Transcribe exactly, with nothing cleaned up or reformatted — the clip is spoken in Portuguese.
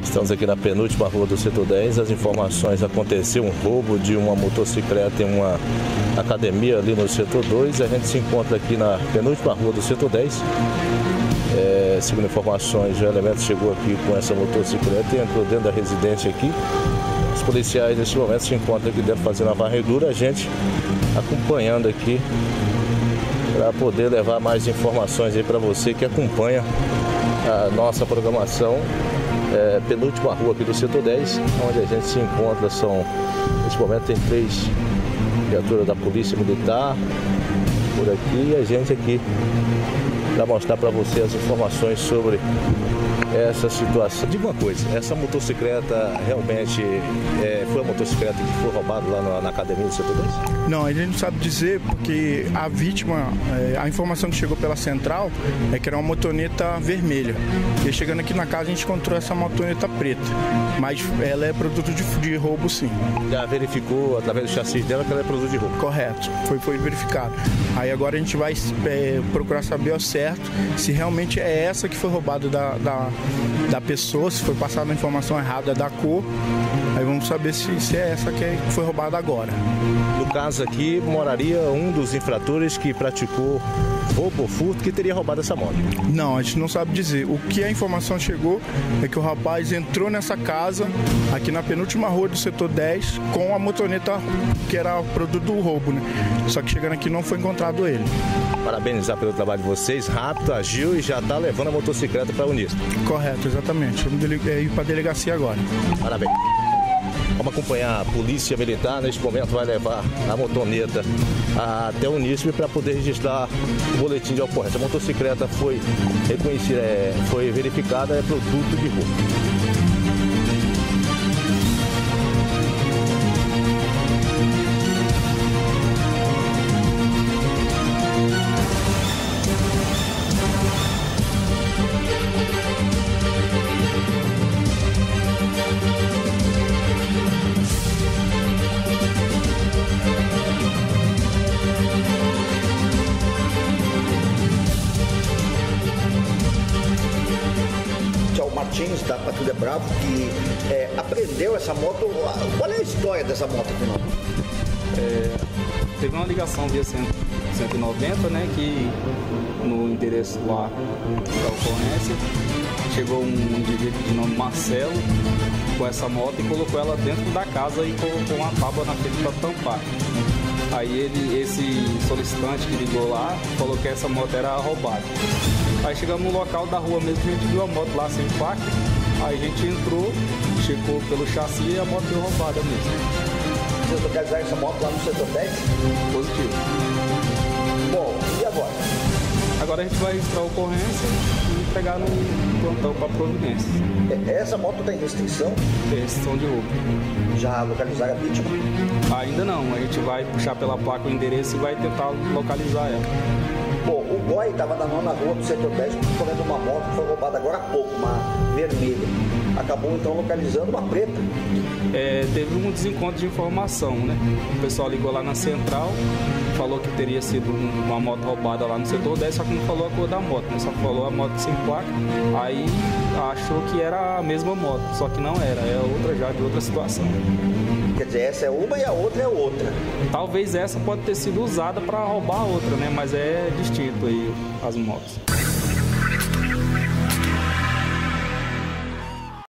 Estamos aqui na penúltima rua do setor dez. As informações: aconteceu um roubo de uma motocicleta em uma academia ali no setor dois. A gente se encontra aqui na penúltima rua do setor dez. É, segundo informações, o elemento chegou aqui com essa motocicleta e entrou dentro da residência aqui. Os policiais nesse momento se encontram aqui dentro fazendo a varredura, a gente acompanhando aqui para poder levar mais informações aí para você que acompanha a nossa programação. É, penúltima rua aqui do setor dez, onde a gente se encontra. São, nesse momento tem três viaturas da Polícia Militar por aqui e a gente aqui para mostrar para você as informações sobre essa situação. Diga uma coisa, essa motocicleta realmente é, foi a motocicleta que foi roubada lá na, na academia do setor dez? Não, a gente não sabe dizer porque a vítima, é, a informação que chegou pela central é que era uma motoneta vermelha. E chegando aqui na casa a gente encontrou essa motoneta preta, mas ela é produto de, de roubo, sim. Já verificou através do chassi dela que ela é produto de roubo? Correto, foi, foi verificado. Aí agora a gente vai é, procurar saber ao certo se realmente é essa que foi roubada da, da, da pessoa, se foi passada a informação errada da cor. Aí vamos saber se, se é essa que foi roubada agora. No caso aqui, moraria um dos infratores que praticou roubo ou furto que teria roubado essa moto? Não, a gente não sabe dizer. O que a informação chegou é que o rapaz entrou nessa casa, aqui na penúltima rua do setor dez, com a motoneta que era produto do roubo, né? Só que chegando aqui não foi encontrado ele. Parabenizar pelo trabalho de vocês, rápido, agiu e já está levando a motocicleta para a Unisp. Correto, exatamente. Vamos ir para a delegacia agora. Parabéns. Vamos acompanhar a Polícia Militar. Neste momento vai levar a motoneta até o Unisp para poder registrar o boletim de ocorrência. A motocicleta foi reconhecida, é, foi verificada, é produto de roubo. Martins, da Patrulha Bravo, que é, apreendeu essa moto. Qual é a história dessa moto, afinal? É, teve uma ligação via cento e noventa, né, que no endereço lá da ocorrência chegou um indivíduo de nome Marcelo com essa moto e colocou ela dentro da casa e colocou uma tábua na frente para tampar. Aí ele, esse solicitante que ligou lá, falou que essa moto era roubada. Aí chegamos no local da rua mesmo, a gente viu a moto lá sem placa. Aí a gente entrou, checou pelo chassi e a moto foi roubada mesmo. Vocês localizaram essa moto lá no setor dez? Positivo. Bom, e agora? Agora a gente vai registrar a ocorrência e pegar no plantão para providência. Essa moto tem restrição? Tem restrição de roubo. Já localizaram a vítima? Ainda não, a gente vai puxar pela placa o endereço e vai tentar localizar ela. Bom, o boy estava na nona rua do setor dez correndo uma moto que foi roubada agora há pouco, uma vermelha. Acabou então localizando uma preta. É, teve um desencontro de informação, né? O pessoal ligou lá na central, falou que teria sido uma moto roubada lá no setor dez, só que não falou a cor da moto, né? Só falou a moto sem placa. Aí achou que era a mesma moto, só que não era, é outra já de outra situação. Quer dizer, essa é uma e a outra é outra. Talvez essa pode ter sido usada para roubar a outra, né? Mas é distinto aí as motos.